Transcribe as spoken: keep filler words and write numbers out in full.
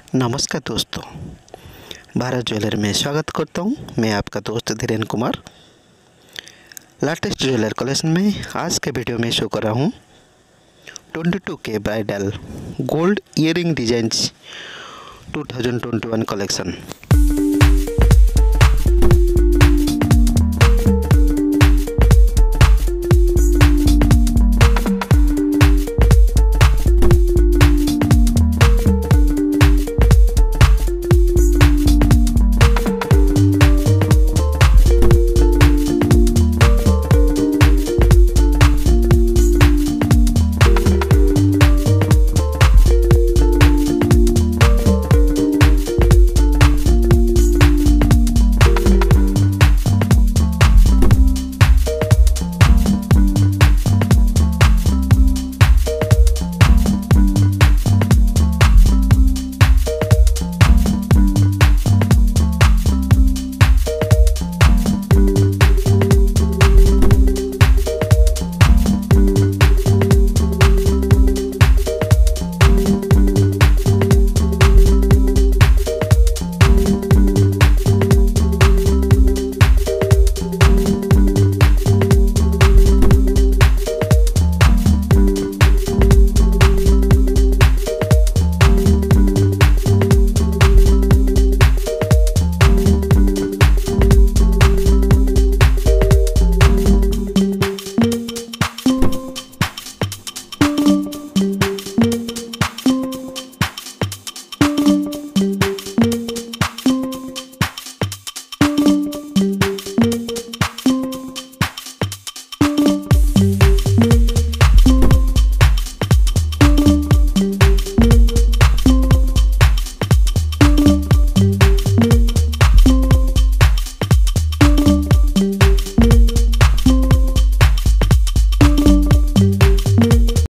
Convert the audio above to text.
नमस्कार दोस्तों, भारत ज्वेलर में स्वागत करता हूं। मैं आपका दोस्त Dhirendra Kumar. Latest jeweller collection में आज के वीडियो में शो कर रहा हूं बाईस के ब्राइडल गोल्ड ईयरिंग डिजाइंस दो हज़ार इक्कीस कलेक्शन।